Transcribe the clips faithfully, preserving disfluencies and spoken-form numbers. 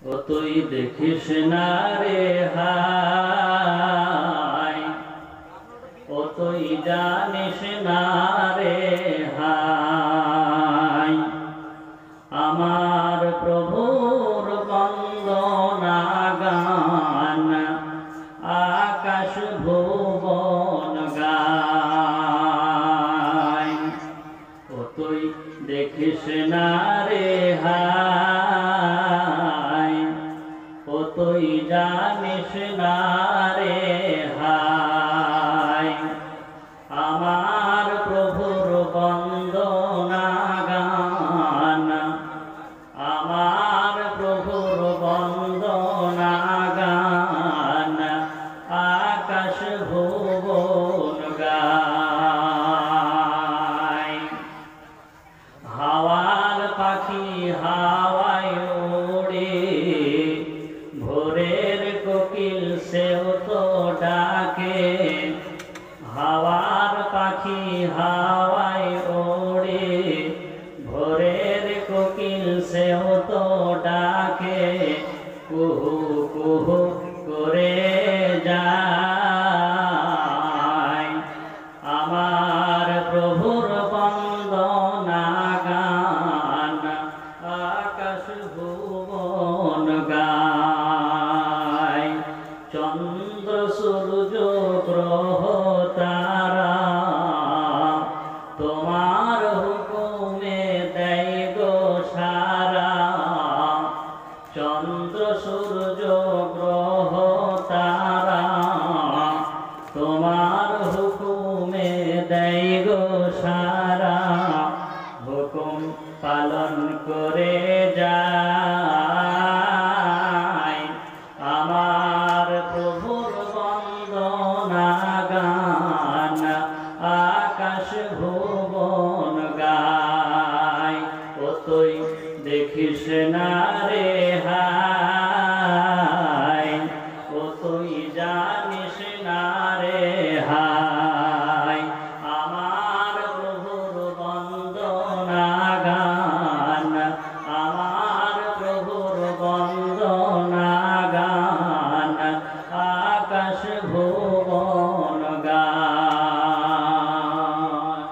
ও তুই দেখিস না রে হাই, ও তুই জানিস না রে হাই, আমার প্রভুর বন্দনা গান আকাশ ভুবন গায়। ও তুই দেখিস না রে হাই, ও তুই জানিস না রে হাই, আমার প্রভুর বন্দনা গান, আমার প্রভুর বন্দনা গান আকাশ ভুবন গায়। হাওয়ার পাখি হাওয়ায় ওড়ে, ভোরের কোকিল সেও তো ডাকে। হাওয়ার পাখি হাওয়ায় ওড়ে, ভোরের কোকিল সেও তো ডাকে। কুহু কুহু করে যায়, আমার প্রভুর বন্দনা গান আকাশ ভুবন গায়। চন্দ্র সূর্য গ্রহ তারা তোমার হুকুমে দেয় গো সারা। চন্দ্র সূর্য গ্রহ তারা তোমার হুকুমে দেয় গো সারা। হুকুম পালন করে যায়, আমার প্রভুর বন্দনা গান আকাশ ভুবন গায়। ও তুই দেখিস না রে হাই, ও তুই জানিস না রে হাই, আমার প্রভুর বন্দনা গান, আমার প্রভুর বন্দনা গান আকাশ ভুবন গায়।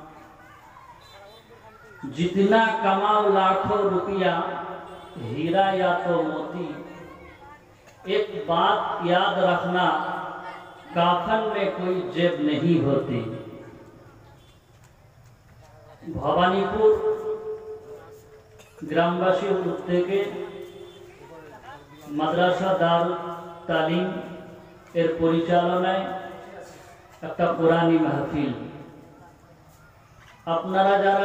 जितना कमाओ लाखों रुपया, हीरा या तो मोती, एक बात याद रखना, काफन में कोई जेब नहीं होती। भवानीपुर ग्रामवासी उद्योगे মাদ্রাসা দারুল তালিম এর পরিচালনায় একটা কোরআনী মাহফিল। আপনারা যারা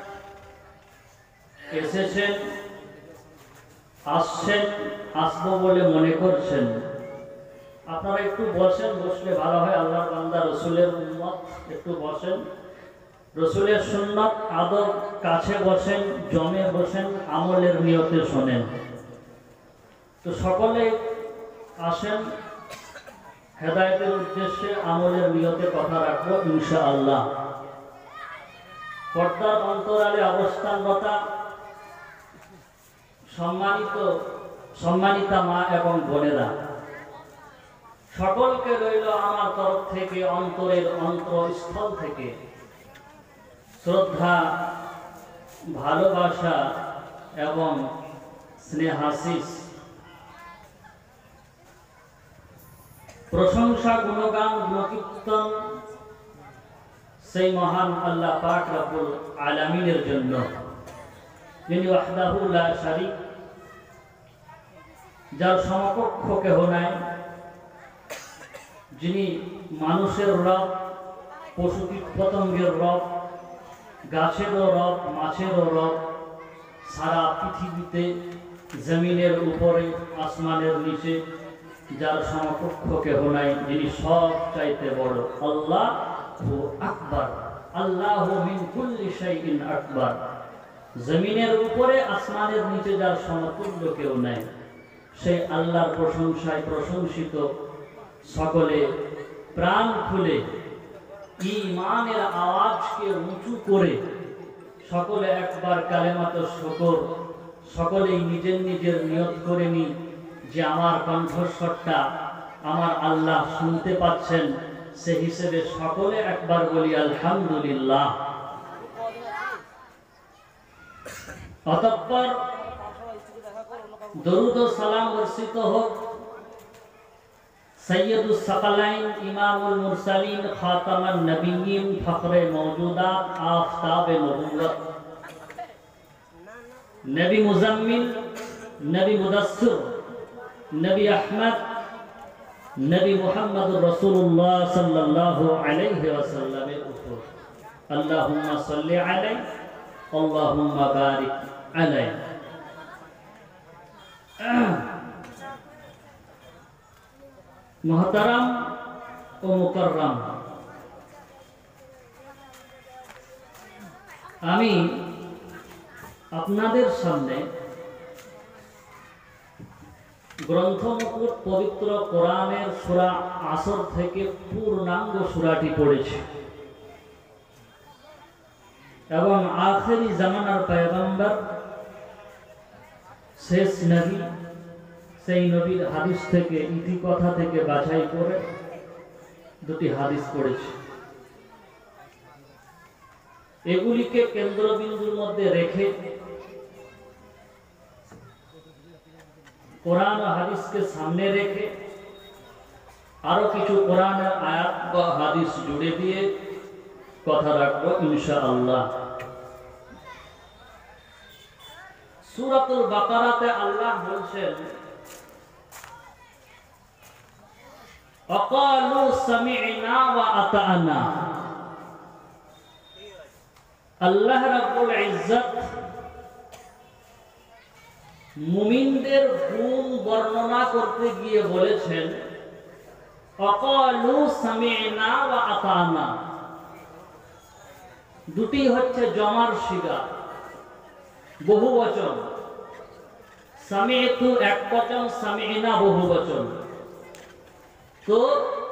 এসেছেন, আসছেন, আসবো বলে মনে করছেন, আপনারা একটু বসেন, বসলে ভালো হয়। আল্লাহর বান্দা রসুলের উম্মত, একটু বসেন। রসুলের সুন্নাত আদব, কাছে বসেন, জমে বসেন, আমলের নিয়তে শোনেন। তো সকলে আসেন, হেদায়েতের উদ্দেশ্যে আমলের নিয়তে কথা রাখবো ইনশাআল্লাহ। পর্দার অন্তরালে অবস্থানরতা সম্মানিত সম্মানিতা মা এবং বোনেরা, সকলকে রইল আমার তরফ থেকে, অন্তরের অন্তরস্থল থেকে শ্রদ্ধা, ভালোবাসা এবং স্নেহাশিস। প্রশংসা, গুণগান, গুণকীর্তন সেই মহান আল্লাহ পাক রব্বুল আলামিনের জন্য, যিনি ওয়াহদাহু লা শারীক, যার সমকক্ষ কেহ নাই, যিনি মানুষের রব, পশু কীটপতঙ্গের রব, গাছেরও রব, মাছেরও রব, সারা পৃথিবীতে, জমিনের উপরে, আসমানের নিচে যার সমকক্ষ কেহ নাই, যিনি সব চাইতে বড়। আল্লাহু আকবার, আল্লাহু মিন কুল্লি শাইইন আকবার। জমিনের উপরে, আসমানের নিচে যার সমতুল্য কেউ নাই, সেই আল্লাহর প্রশংসায় প্রশংসিত। সকলে প্রাণ খুলে ঈমানের আওয়াজকে উঁচু করে সকলে একবার কালেমাত শুকর সকলেই নিজের নিজের নিয়ত করে নি যে আমার কণ্ঠস্বরটা আমার আল্লাহ শুনতে পাচ্ছেন, সে হিসেবে সকলে একবার বলি আলহামদুলিল্লাহ। অতঃপর দরুদ ও সালাম বর্ষিত হোক সৈয়দুস সাকালাইন ইমামুল মুরসালিন খাতামান নবিয়্যিন ফখরে মওজুদাত আফতাবে নবুওয়াত নবী মুজাম্মিল, নবী মুদাসসির, নবী আহমদ, নবী মুহাম্মদুর রাসূলুল্লাহ সাল্লাল্লাহু আলাইহি ওয়াসাল্লামের উপর আল্লাহুম্মা সাল্লি আলাইহি আল্লাহুম্মা বারিক আলাইহি। মুহতারাম ও মুকাররাম, আমি আপনাদের সামনে গ্রন্থমুকুট পবিত্র কোরআনের সূরা আসর থেকে পূর্ণাঙ্গ সূরাটি পড়েছি এবং আখেরি জামানার পয়গম্বর শেষ নবী, সেই নবীর হাদিস থেকে ইতিকথা থেকে বাছাই করে দুটি হাদিস পড়েছি। এগুলিকে কেন্দ্রবিন্দুর মধ্যে রেখে কোরআন ও হাদিসকে সামনে রেখে আরো কিছু কোরআনের আয়াত বা হাদিস জুড়ে দিয়ে কথা রাখবো ইনশাআল্লাহ। সূরাতুল বাকারাতে আল্লাহ বলছেন ওয়াকালু সামি'না ওয়া আতা'না। আল্লাহ রাব্বুল ইজ্জত মুমিনদের গুণ বর্ণনা করতে গিয়ে বলেছেন ওয়াকালু সামি'না ওয়া আতা'না। দুটি হচ্ছে জমার সিগা, বহুবচন। সামি'তু একবচন, সামি'না বহুবচন। তো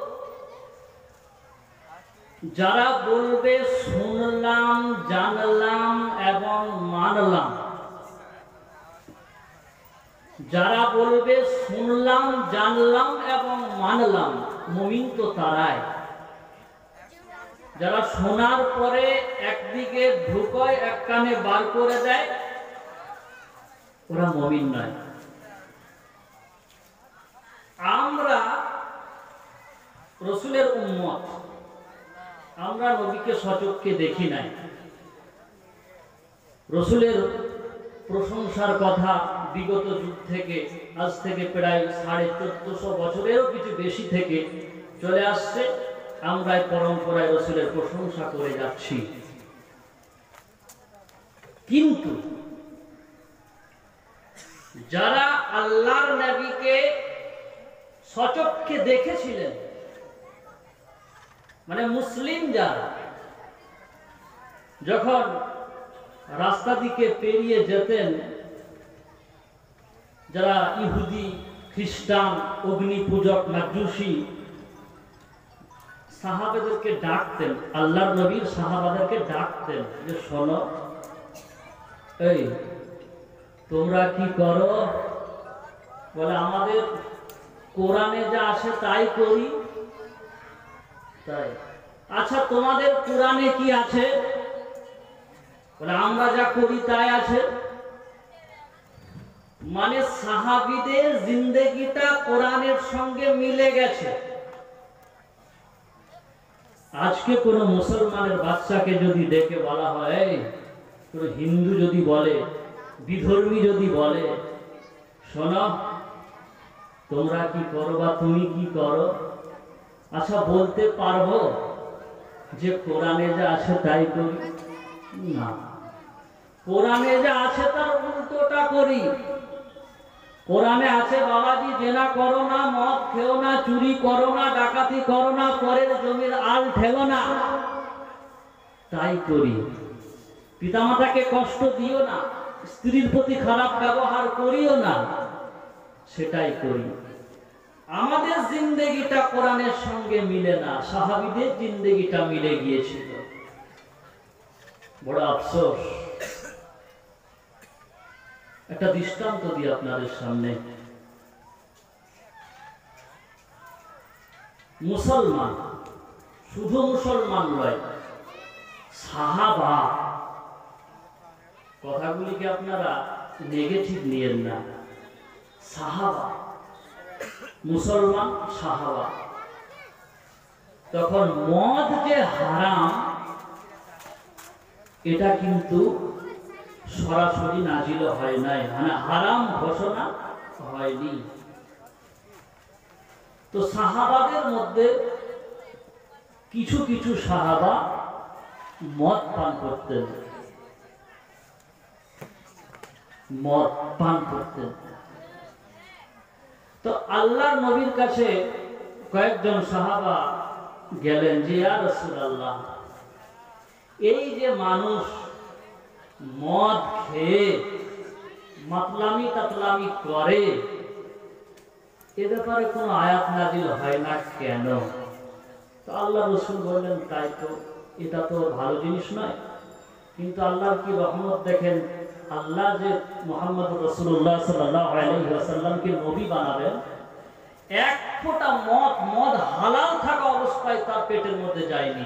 যারা বলবে শুনলাম, জানলাম এবং মানলাম, যারা বলবে শুনলাম, জানলাম এবং মানলাম, মুমিন তো তারাই যারা শোনার পরে একদিকে ঢুকায় এক কানে বার করে দেয়, ওরা মুমিন নয়। আমরা রাসূলের উম্মত, আমরা নবীকে সচক্ষে দেখি নাই। রাসূলের প্রশংসার কথা বিগত যুগ থেকে, আজ থেকে প্রায় সাড়ে চোদ্দশো বছরেরও কিছু বেশি থেকে চলে আসছে। আমরা পরম্পরায় রাসূলের প্রশংসা করে যাচ্ছি, কিন্তু যারা আল্লাহর নবীকে সচক্ষে দেখেছিলেন, মানে মুসলিম যারা, যখন রাস্তা দিকে পেরিয়ে যেতেন, যারা ইহুদি, খ্রিস্টান, অগ্নি পূজক, মাজুসি, সাহাবাদেরকে ডাকতেন, আল্লাহর নবীর সাহাবাদেরকে ডাকতেন যে শোনো, এই তোমরা কি করো? বলে আমাদের কোরআনে যা আছে তাই করি। তাই? আচ্ছা, তোমাদের কোরআনে কি আছে? বলে আমরা যা করি তাই আছে। মানে সাহাবীদের জিন্দেগিটা কোরআনের সঙ্গে মিলে গেছে। আজকে কোন মুসলমানের বাচ্চাকে যদি ডেকে বলা হয়, কোন হিন্দু যদি বলে, বিধর্মী যদি বলে, শোনো তোমরা কি করো বা তুমি কি করো, আচ্ছা বলতে পারবো যে কোরআনে যা আছে তাই করি? না, কোরআনে যা আছে তার উল্টোটা করি। কোরআনে আছে বাবাজি জেনা করো না, মদ খেও না, চুরি করো না, ডাকাতি করো না, পরের জমির আল ঠেলো না, তাই করি। পিতামাতাকে কষ্ট দিও না, স্ত্রীর প্রতি খারাপ ব্যবহার করিও না, সেটাই করি। আমাদের জিন্দেগিটা কোরআনের সঙ্গে মিলে না, সাহাবীদের জিন্দেগিটা মিলে গিয়েছিল। বড় আফসোস। একটা দৃষ্টান্ত দিই আপনাদের সামনে। মুসলমান, শুধু মুসলমান নয়, সাহাবা, কথাগুলিকে আপনারা নেগেটিভ নিয়েন না। সাহাবা, মুসলমান সাহাবা। তখন মদ যে হারাম এটা কিন্তু সরাসরি নাজিল হয় নাই, মানে হারাম ঘোষণা হয়নি। তো সাহাবাদের মধ্যে কিছু কিছু সাহাবা মদ পান করতেন, মদ পান করতেন। তো আল্লাহর নবীর কাছে কয়েকজন সাহাবা গেলেন যে ইয়া রাসূলুল্লাহ, এই যে মানুষ মদ খেয়ে মাতলামি তাতলামি করে, এ ব্যাপারে কোনো আয়াত নাজিল হয় না কেন? তো আল্লাহ রাসূল বললেন, তাই তো, এটা তো ভালো জিনিস নয়। কিন্তু আল্লাহর কি রহমত দেখেন, আল্লাহ যে মুহাম্মদ রাসূলুল্লাহ সাল্লাল্লাহু আলাইহি ওয়াসাল্লামকে নবী বানাবেন, এক ফোঁটা মদ মদ হালাল থাকা অবস্থায় তার পেটের মধ্যে যায়নি।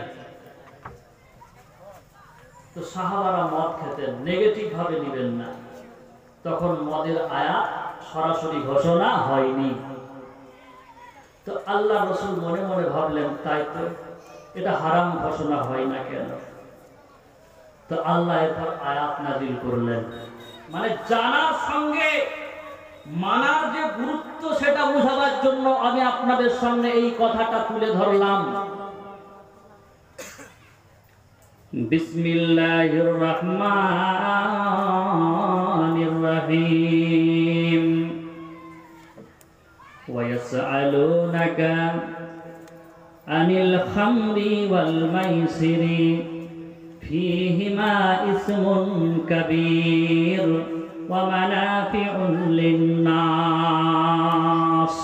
তো সাহাবারা মদ খেতেন, নেগেটিভ ভাবে নেবেন না। তখন মদের আয়াত সরাসরি ঘোষণা হয়নি। তো আল্লাহ রাসূল মনে মনে ভাবলেন, তাই তো, এটা হারাম ঘোষণা হয় না কেন? তো আল্লাহ এরপর আয়াত নাযিল করলেন। মানে জানার সঙ্গে মানার যে গুরুত্ব সেটা বোঝাবার জন্য আমি আপনাদের সামনে এই কথাটা তুলে ধরলাম। বিসমিল্লাহির রহমানির রহিম। ওয়া ইয়াসআলুনাকা আনিল খামরি ওয়াল মাইসিরি ফীহিমা ইসমুন কাবীর ওয়া মানাফিউ লিন-নাস।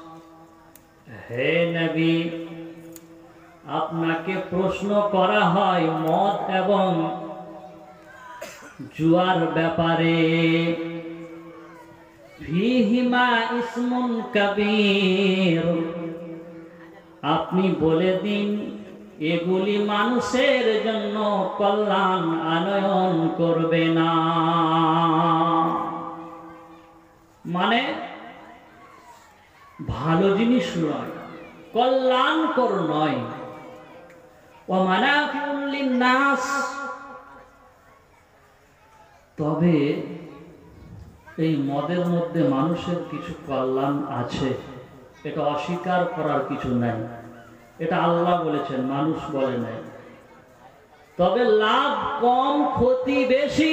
হে নবী, আপনাকে প্রশ্ন করা হয় মদ এবং জুয়ার ব্যাপারে। ফীহিমা ইসমুন কাবীর, আপনি বলে দিন এগুলি মানুষের জন্য কল্যাণ আনয়ন করবে না, মানে ভালো জিনিস নয়, কল্যাণকর নয়। ওয়া মানাফিউল লিন-নাস, তবে এই মদের মধ্যে মানুষের কিছু কল্যাণ আছে, এটা অস্বীকার করার কিছু নাই। এটা আল্লাহ বলেছেন, মানুষ বলে নাই। তবে লাভ কম, ক্ষতি বেশি।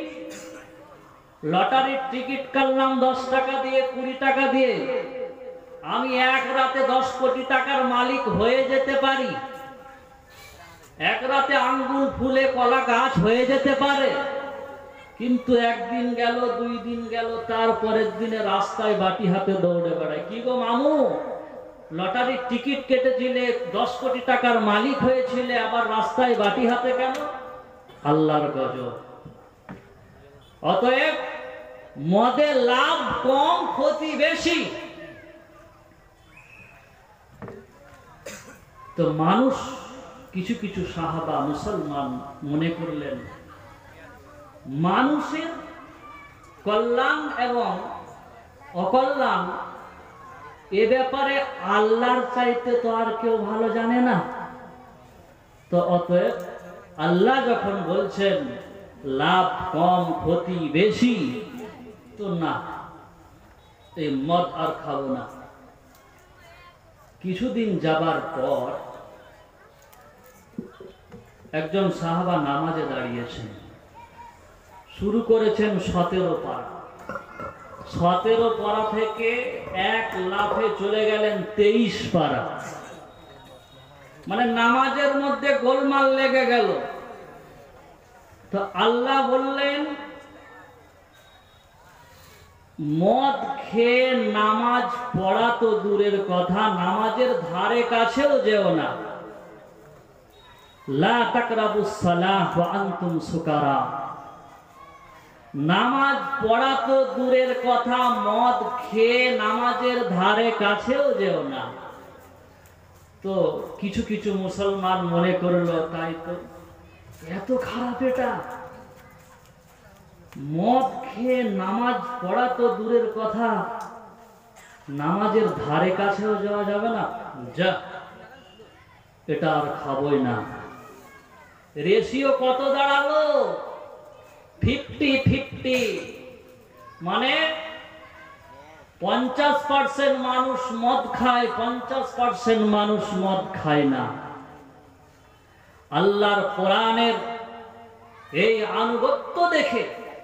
লটারির টিকিট কাটলাম দশ টাকা দিয়ে, কুড়ি টাকা দিয়ে, আমি এক রাতে দশ কোটি টাকার মালিক হয়ে যেতে পারি। এক রাতে আঙ্গুল ফুলে কলা গাছ হয়ে যেতে পারে। কিন্তু একদিন গেল, দুই দিন গেল, তারপরের দিনে রাস্তায় বাটি হাতে দৌড়ে বেড়ায়, কি গো মামু, লটারির টিকিট কেটেছিলে, দশ কোটি টাকার মালিক হয়েছিলে, আবার রাস্তায় বাটি হাতে কেন? আল্লাহর গজব। অতএব মদে লাভ কম, ক্ষতি বেশি। তো মানুষ, কিছু কিছু সাহাবা মুসলমান মনে করলেন মানুষের কল্যাণ এবং অকল্যাণ এ ব্যাপারে আল্লাহর চাইতে তো আর কেউ ভালো জানে না। তো অতএব আল্লাহ যখন বলছেন লাভ কম, ক্ষতি বেশি, তো না, এই মদ আর খাবো না। কিছুদিন যাবার পর একজন সাহাবা নামাজে দাঁড়িয়েছেন, শুরু করেছেন সতেরো পারা। সতেরো পারা থেকে এক লাফে চলে গেলেন তেইশ পারা। মানে নামাজের মধ্যে গোলমাল লেগে গেল। তো আল্লাহ বললেন, মদ খেয়ে নামাজ পড়া তো দূরের কথা, নামাজের ধারে কাছেও যেও না। লা তাকরাবুস সালাহ ওয়া আনতুম সুকারা। নামাজ পড়া তো দূরের কথা, মদ খেয়ে নামাজের ধারে কাছেও যেও না। তো কিছু কিছু মুসলমান মনে করলো তাই তো এত খারাপ এটা, মদ খেয়ে নামাজ পড়া তো দূরের কথা, নামাজের ধারে কাছেও যাওয়া যাবে না, যা এটা আর খাবই না। রেশিও কত দাঁড়ালো? ফিফটি ফিফটি, মানে পঞ্চাশ পার্সেন্ট মানুষ মদ খায়, পঞ্চাশ পার্সেন্ট মানুষ মদ খায় না। আল্লাহর কোরআনের এই আনুগত্য দেখে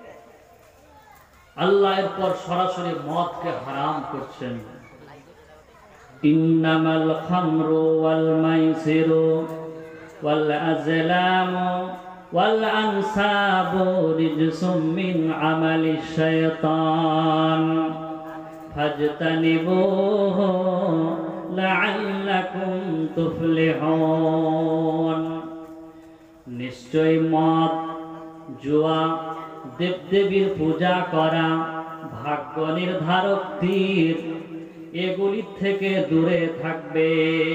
আল্লাহ এরপর সরাসরি মদকে হারাম করছেন। ইন্নামাল খামরু ওয়াল মাইসিরু ওয়াল আজলামু ওয়াল আনসাবু রিজসুম মিন আমালিশ শাইতান ফাজতানিবুহু লাআল্লাকুম তুফলিহুন। নিশ্চয় মদ, জুয়া, দেবদেবীর পূজা করা, ভাগ্য নির্ধারক তীর, এগুলির থেকে দূরে থাকবে।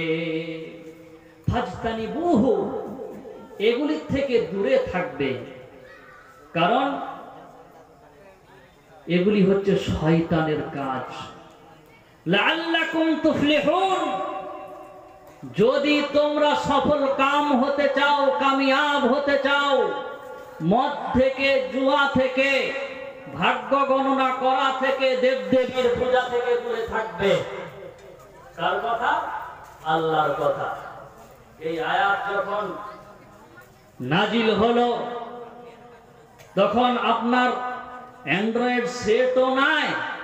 ফাজতানিবুহু, এগুলির থেকে দূরে থাকবে, কারণ এগুলি হচ্ছে শয়তানের কাজ। লাআল্লাকুম তুফলিহুন, যদি তোমরা সফল কাম হতে চাও, কামিয়াব হতে চাও, মদ থেকে, জুয়া থেকে, ভাগ্য গণনা করা থেকে, দেবদেবীর পূজা থেকে দূরে থাকবে। কার কথা? আল্লাহর কথা। এই আয়াত যখন নাজিল হলো তখন আপনার অ্যান্ড্রয়েড সেটও নাই,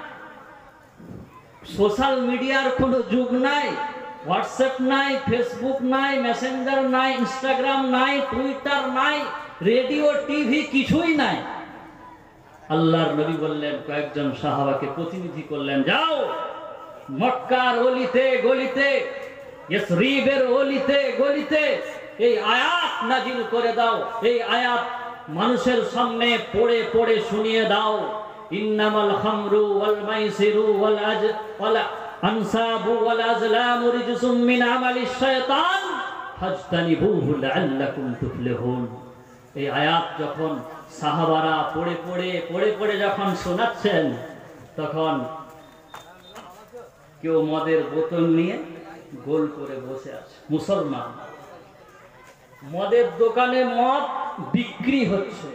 সোশ্যাল মিডিয়ার কোনো যুগ নাই, হোয়াটসঅ্যাপ নাই, ফেসবুক নাই, মেসেঞ্জার নাই, ইনস্টাগ্রাম নাই, টুইটার নাই, রেডিও, টিভি কিছুই নাই। আল্লাহর নবী বললেন, কয়েকজন সাহাবাকে প্রতিনিধি করলেন, যাও মক্কার অলিতে গলিতে, ইয়াসরিবের অলিতে গলিতে এই আয়াত নাজিল করে দাও, এই আয়াত মানুষের সামনে পড়ে পড়ে শুনিয়ে দাও। ইন্নামাল খামরু ওয়াল মাইসিরু ওয়াল আজ ওয়াল আনসাবু ওয়াল আজলামু রিজসুম মিন আমালিশ শাইতান ফাজতানিবুহু লাআল্লাকুম তুফলিহুন। এই আয়াত যখন সাহাবারা পড়ে পড়ে পড়ে পড়ে যখন শোনাচ্ছেন, তখন কেউ মদের বোতল নিয়ে গোল করে বসে আছে। মুসলমান, মদের দোকানে মদ বিক্রি হচ্ছে,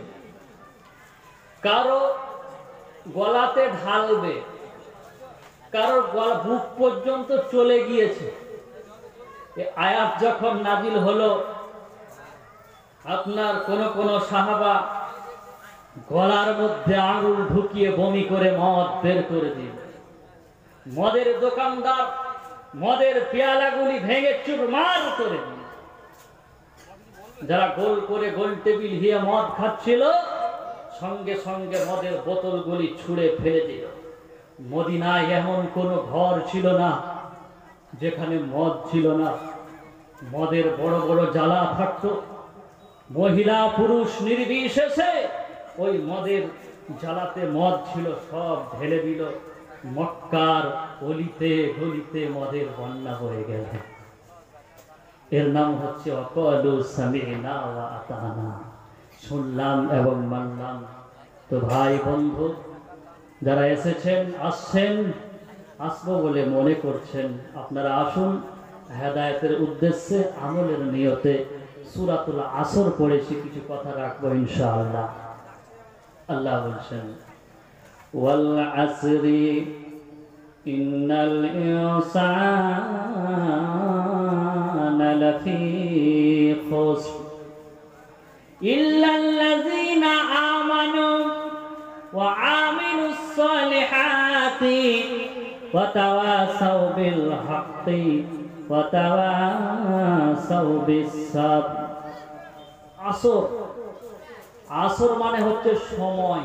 কারো গলাতে ঢালবে, কারো গলা বুক পর্যন্ত চলে গিয়েছে। আয়াত যখন নাজিল হলো, আপনার কোন কোন সাহাবা গলার মধ্যে আঙুল ঢুকিয়ে বমি করে মদ বের করে দিল। মদের দোকানদার মদের পেয়ালাগুলি ভেঙে চুরমার করে দিল। যারা গোল করে গোল টেবিল হিয়ে মদ খাচ্ছিল, সঙ্গে সঙ্গে মদের বোতলগুলি ছুঁড়ে ফেলে দিল। মদিনায় এমন কোন ঘর ছিল না যেখানে মদ ছিল না। মদের বড় বড় জ্বালা থাকতো, মহিলা পুরুষ নির্বিশেষে ওই মদের জ্বালাতে মদ ছিল, সব ঢেলে দিল। মক্কার অলিতে গলিতে মদের বন্যা হয়ে গেল। এর নাম হচ্ছে অকালু সামিনা ওয়া আতানা, শুনলাম এবং মানলাম। তো ভাই বন্ধু যারা এসেছেন, আসছেন, আসবো বলে মনে করছেন, আপনারা আসুন। হেদায়েতের উদ্দেশ্যে, আমলের নিয়তে সূরাতুল আসর পড়েছি, কিছু কথা রাখবো ইনশাআল্লাহ। আল্লাহ বলছেন, ওয়াল আসরি ইন্নাল ইনসানা লাফি খুসর ইল্লাল্লাযীনা আমানু ওয়া আমিলুস সালিহাতি ওয়া তাওয়াসাউ বিল হাক্কি ওয়া তাওয়াসাউ বিস সাবর। আসর, আসর মানে হচ্ছে সময়,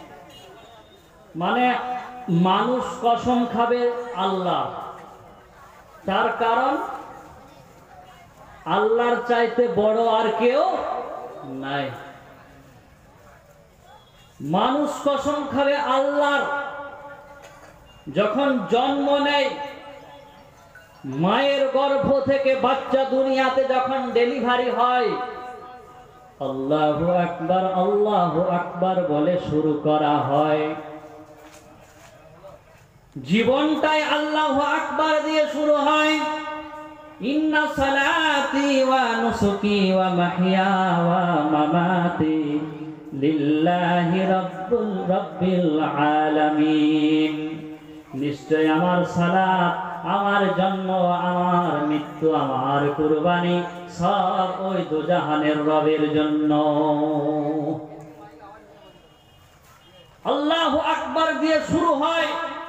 মানে মানুষ কসম খাবে আল্লাহ। তার কারণ আল্লাহর চাইতে বড় আর কেউ নাই। মানুষ কসম খাবে আল্লাহর, যখন জন্ম নেয় মায়ের গর্ভ থেকে বাচ্চা দুনিয়াতে যখন ডেলিভারি হয়, আল্লাহু আকবার আল্লাহু আকবার বলে শুরু করা হয়। জীবনটাই আল্লাহু আকবার দিয়ে শুরু হয়। ইন্না সালাতি ওয়া নুসুকি ওয়া মাহইয়া ওয়া মামাতি লিল্লাহি রাব্বুল রাব্বিল আলামিন। নিশ্চয় আমার সালাত, আমার জন্ম, আমার মৃত্যু, আমার কুরবানি সব ওই দুজাহানের রবের জন্য। আল্লাহু আকবার দিয়ে শুরু হয়।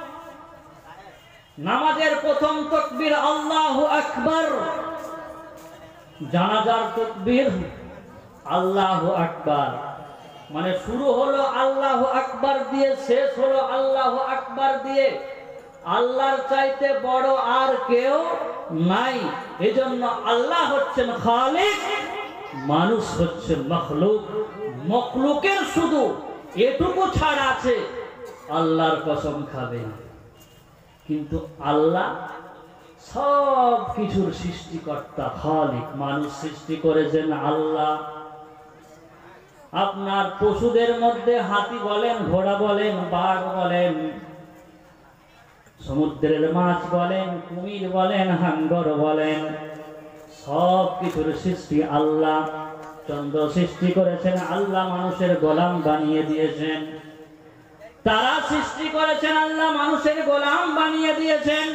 নামাজের প্রথম তাকবীর আল্লাহু আকবার, জানাজার তাকবীর আল্লাহু আকবার। মানে শুরু হলো আল্লাহু আকবার দিয়ে, শেষ হলো আল্লাহু আকবার দিয়ে। আল্লাহর চাইতে বড় আর কেউ নাই। এজন্য আল্লাহ হচ্ছেন খালিক, মানুষ হচ্ছেন মখলুক। মখলুকের শুধু এটুকু ছাড় আছে, আল্লাহর কসম খাবে, কিন্তু আল্লাহ সব কিছুর সৃষ্টিকর্তা খালিক। মানুষ সৃষ্টি করেছেন আল্লাহ। আপনার পশুদের মধ্যে হাতি বলেন, ঘোড়া বলেন, বাঘ বলেন, সমুদ্রের মাছ বলেন, কুমির বলেন, হাঙ্গর বলেন, সব কিছুর সৃষ্টি আল্লাহ। চন্দ্র সৃষ্টি করেছেন আল্লাহ, মানুষের গোলাম বানিয়ে দিয়েছেন। তারা সৃষ্টি করেছেন আল্লাহ, মানুষের গোলাম বানিয়ে দিয়েছেন।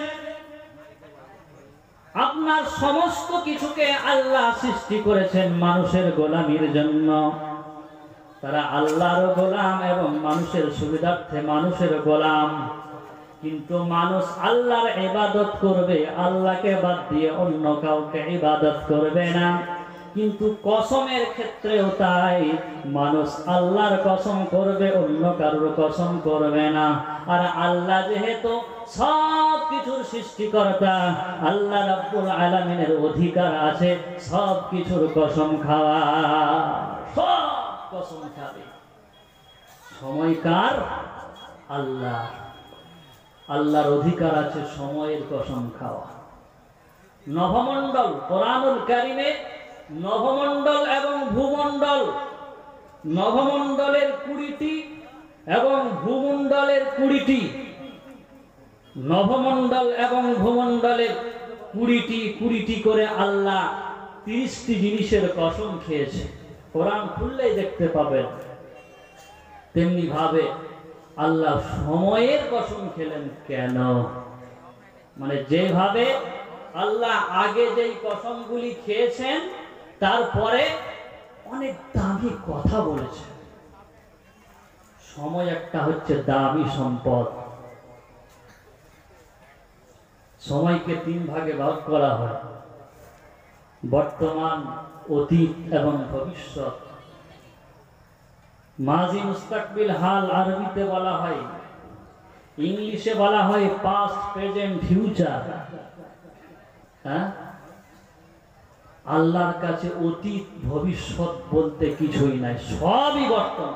আপনার সমস্ত কিছুকে আল্লাহ সৃষ্টি করেছেন মানুষের গোলামির জন্য। তারা আল্লাহর গোলাম এবং মানুষের সুবিধার্থে মানুষের গোলাম। কিন্তু মানুষ আল্লাহর ইবাদত করবে, আল্লাহকে বাদ দিয়ে অন্য কাউকে ইবাদত করবে না। কিন্তু কসমের ক্ষেত্রেও তাই, মানুষ আল্লাহর কসম করবে, অন্য কারোর কসম করবে না। আর আল্লাহ যেহেতু সব কিছুর সৃষ্টিকর্তা, আল্লাহ রাব্বুল আলামিনের অধিকার আছে সব কিছুর কসম খাওয়া। সব কসম খাবে। সময় কার? আল্লাহ। আল্লাহর অধিকার আছে সময়ের কসম খাওয়া। নভমণ্ডল, কোরআনুল কারীমে নভমণ্ডল এবং ভূমণ্ডল, নভমণ্ডলের কুড়িটি এবং ভূমণ্ডলের কুড়িটি, নভমণ্ডল এবং ভূমণ্ডলের কুড়িটি কুড়িটি করে আল্লাহ তিরিশটি জিনিসের কসম খেয়েছে। কোরআন খুললেই দেখতে পাবেন। তেমনি ভাবে আল্লাহ সময়ের কসম খেলেন। কেন? মানে যেভাবে আল্লাহ আগে যেই কসমগুলি খেয়েছেন, তারপরে অনেক দামি কথা বলেছেন। সময় একটা হচ্ছে দামি সম্পদ। সময়কে তিন ভাগে ভাগ করা হয়: বর্তমান, অতীত এবং ভবিষ্যৎ। মাজি, মুস্তাকবিল, হাল আরবিতে বলা হয়, ইংলিশে বলা হয় পাস্ট, প্রেজেন্ট, ফিউচার। হ্যাঁ, আল্লাহর কাছে অতীত ভবিষ্যৎ বলতে কিছুই নাই, সবই বর্তমান।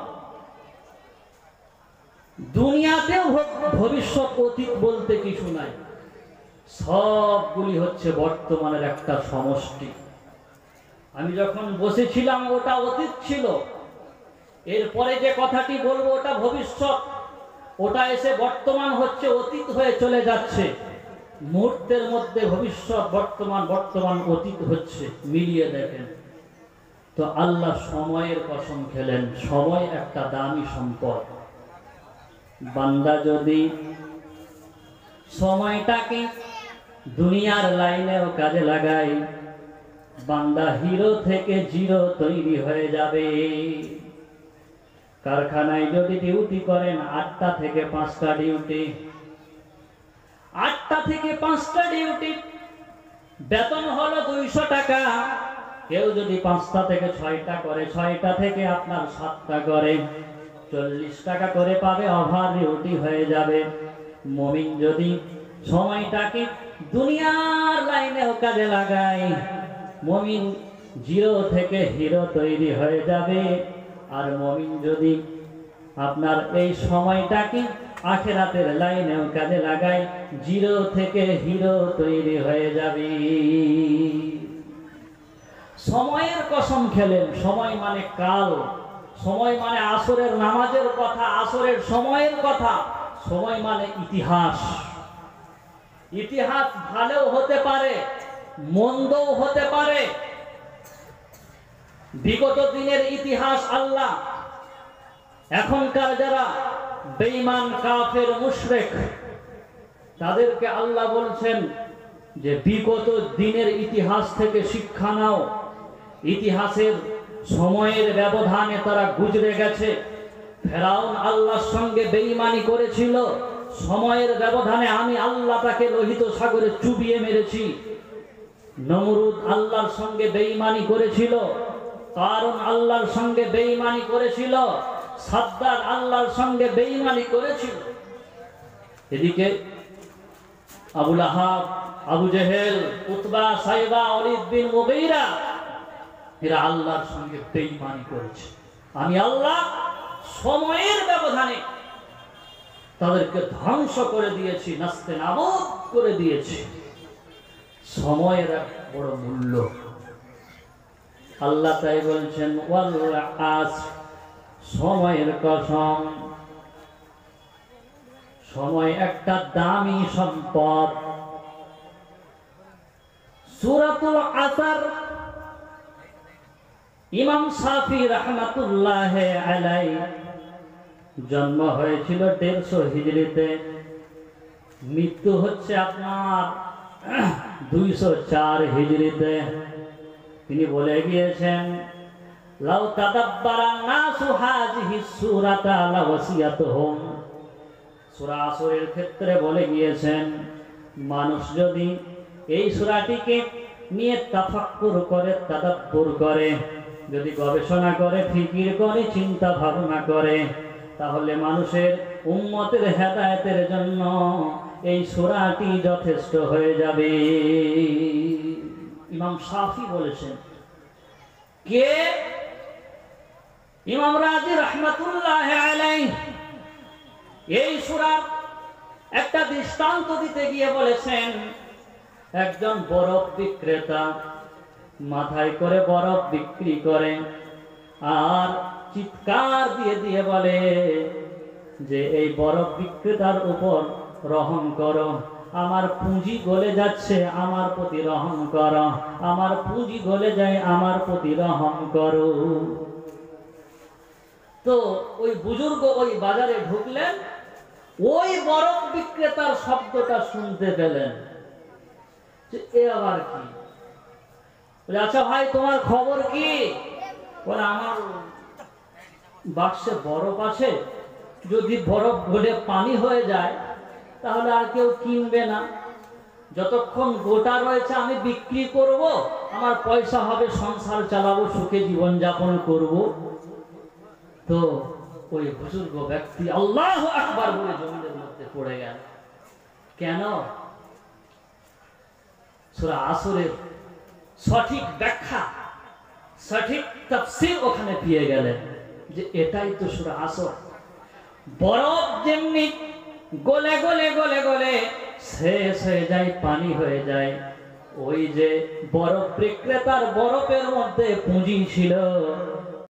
দুনিয়াতেও ভবিষ্যৎ অতীত বলতে কিছু নাই, সবগুলি হচ্ছে বর্তমানের একটা সমষ্টি। আমি যখন বসেছিলাম ওটা অতীত ছিল, এরপরে যে কথাটি বলবো ওটা ভবিষ্যৎ, ওটা এসে বর্তমান হচ্ছে, অতীত হয়ে চলে যাচ্ছে। মুহূর্তের মধ্যে ভবিষ্যৎ, বর্তমান, বর্তমান অতীত হচ্ছে, মিলিয়ে দেখেন তো। আল্লাহ সময়ের কসম খেলেন। সময় একটা দামি সম্পদ। বান্দা যদি সময়টাকে দুনিয়ার লাইনেও কাজে লাগায়, বান্দা হিরো থেকে জিরো তৈরি হয়ে যাবে। কারখানায় যদি ডিউটি করেন, আটটা থেকে পাঁচটা ডিউটি, আটটা থেকে পাঁচটা ডিউটি, বেতন হলো দুইশো টাকা। কেউ যদি পাঁচটা থেকে ছয়টা করে, ছয়টা থেকে আপনার সাতটা করে, চল্লিশ টাকা করে পাবে, ওভার ডিউটি হয়ে যাবে। মুমিন যদি সময়টাকে দুনিয়ার লাইনেও কাজে লাগায়, মুমিন জিরো থেকে হিরো তৈরি হয়ে যাবে। আর মুমিন যদি আপনার এই সময়টাকে আখিরাতের লাইনেও কাজে লাগাই, জিরো থেকে হিরো তৈরি হয়ে যাবে। সময়ের কসম খেলেন, সময় মানে কাল, সময় মানে আসরের নামাজের কথা, আসরের সময়ের কথা, সময় মানে ইতিহাস। ইতিহাস ভালোও হতে পারে, মন্দও হতে পারে। বিগত দিনের ইতিহাস আল্লাহ, এখনকার যারা বেঈমান কাফের মুশরিক তাদেরকে আল্লাহ বলছেন যে বিগত দিনের ইতিহাস থেকে শিক্ষা নাও। ইতিহাসের সময়ের ব্যবধানে তারা গুজরে গেছে। ফেরাউন আল্লাহর সঙ্গে বেঈমানি করেছিল, সময়ের ব্যবধানে আমি আল্লাহ তাকে লোহিত সাগরে চুবিয়ে মেরেছি। নমরুদ আল্লাহর সঙ্গে বেঈমানি করেছিল, কারণ আল্লাহর সঙ্গে বেঈমানি করেছিল, সাদ্দাত আল্লাহর সঙ্গে বেঈমানি করেছিল। এদিকে Abu Lahab, Abu Jahl, Utbah, Shaybah, Walid বিন মুগীরা এরা আল্লাহর সঙ্গে বেঈমানি করেছে। আমি আল্লাহ সময়ের ব্যবধানে তাদেরকে ধ্বংস করে দিয়েছি, নাস্তে নাবুদ করে দিয়েছি। সময়ের এক বড় মূল্য। আল্লাহ তাই বলছেন ওয়াল আসর, সময়ের কসম। সময় একটা দামি সম্পদ। সূরাতুল আসর ইমাম শাফি রাহমাতুল্লাহ আলাইহি জন্ম হয়েছিল দেড়শো হিজরিতে, মৃত্যু হচ্ছে আপনার দুইশো চার হিজরিতে। তিনি বলে গিয়েছেন লাউ তাদাব্বারান নাসু হাযিহি সূরাতা লাওয়াসিয়াতুহুম। সূরা আসরের ক্ষেত্রে বলে গিয়েছেন মানুষ যদি এই সূরাটিকে নিয়ে তাফাক্কুর করে, তাদাব্বুর করে, যদি গবেষণা করে, ফিকির করে, চিন্তা ভাবনা করে, তাহলে মানুষের উম্মতের হেদায়েতের জন্য এই সূরাটি যথেষ্ট হয়ে যাবে। ইমাম শাফি বলেছেন। কে? ইমাম রাজি রাহমাতুল্লাহ আলাইহি এই সূরার একটা দৃষ্টান্ত দিতে গিয়ে বলেছেন একজন বরফ বিক্রেতা মাথায় করে বরফ বিক্রি করে আর চিৎকার দিয়ে দিয়ে বলে যে এই বরফ বিক্রেতার উপর রহম করো, আমার পুঁজি গলে যাচ্ছে, আমার প্রতি রহম করো, আমার পুঁজি গলে যায়, আমার প্রতি রহম করো। তো ওই বুজুর্গ ওই বাজারে ঢুকলেন, ওই বরফ বিক্রেতার শব্দটা শুনতে পেলেন যে এ আবার কি। আচ্ছা ভাই তোমার খবর কি? বলে আমার বাক্সে বরফ আছে, যদি বরফ গলে পানি হয়ে যায় তাহলে আর কেউ কিনবে না, যতক্ষণ গোটা রয়েছে আমি বিক্রি করব, আমার পয়সা হবে, সংসার চালাবো, সুখে জীবন যাপন করব। তো ওই বুজুর্গ ব্যক্তি আল্লাহু আকবার বলে জমিনের মধ্যে পড়ে গেল। কেন? সূরা আসরের সঠিক ব্যাখ্যা, সঠিক তাফসীর ওখানে পেয়ে গেলেন যে এটাই তো সূরা আসর। বরফ যেমনি গলে গলে গলে গলে শেষ হয়ে যায়, পানি হয়ে যায়, ওই যে বরফ বিক্রেতার বরফের মধ্যে পুঁজি ছিল,